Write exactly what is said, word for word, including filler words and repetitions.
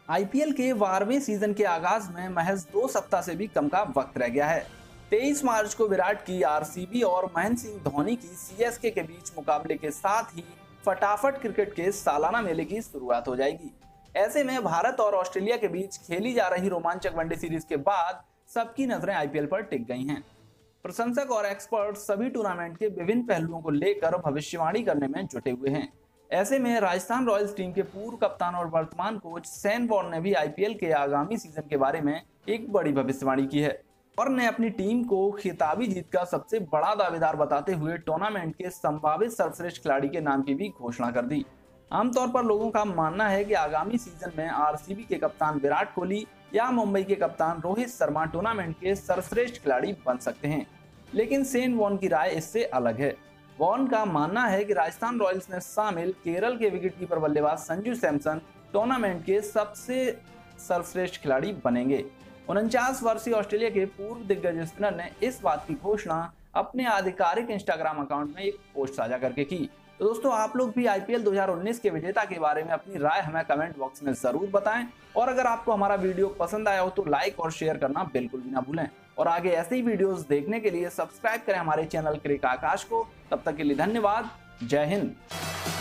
IPL के बारहवें season के आगाज में महज दो सप्ताह से भी कम का वक्त रह गया है। तेईस मार्च को विराट की आरसीबी और महेंद्र सिंह धोनी की सीएसके के बीच मुकाबले के साथ ही फटाफट क्रिकेट के सालाना मेले की शुरुआत हो जाएगी। ऐसे में भारत और ऑस्ट्रेलिया के बीच खेली जा रही रोमांचक वनडे सीरीज के बाद सबकी नजरें आईपीएल पर टिक गई हैं। प्रशंसक और एक्सपर्ट सभी टूर्नामेंट के विभिन्न पहलुओं को लेकर भविष्यवाणी करने में जुटे हुए हैं। ऐसे में राजस्थान रॉयल्स टीम के पूर्व कप्तान और वर्तमान कोच शेन वॉर्न ने भी आईपीएल के आगामी सीजन के बारे में एक बड़ी भविष्यवाणी की है। वॉर्न ने अपनी टीम को खिताबी जीत का सबसे बड़ा दावेदार बताते हुए टूर्नामेंट के संभावित सर्वश्रेष्ठ खिलाड़ी के नाम की भी घोषणा कर दी। आमतौर पर लोगों का मानना है कि आगामी सीजन में आरसीबी के कप्तान विराट कोहली या मुंबई के कप्तान रोहित शर्मा टूर्नामेंट के सर्वश्रेष्ठ खिलाड़ी बन सकते हैं, लेकिन शेन वॉर्न की राय इससे अलग है। वॉर्न का मानना है कि राजस्थान रॉयल्स में शामिल केरल के विकेटकीपर बल्लेबाज संजू सैमसन टूर्नामेंट के सबसे सर्वश्रेष्ठ खिलाड़ी बनेंगे। उनचास वर्षीय ऑस्ट्रेलिया के पूर्व दिग्गज स्पिनर ने इस बात की घोषणा अपने आधिकारिक इंस्टाग्राम अकाउंट में एक पोस्ट साझा करके की। तो दोस्तों, आप लोग भी आईपीएल दो हज़ार उन्नीस के विजेता के बारे में अपनी राय हमें कमेंट बॉक्स में जरूर बताएं, और अगर आपको हमारा वीडियो पसंद आया हो तो लाइक और शेयर करना बिल्कुल भी ना भूलें। और आगे ऐसे ही वीडियोस देखने के लिए सब्सक्राइब करें हमारे चैनल क्रिक आकाश को। तब तक के लिए धन्यवाद। जय हिंद।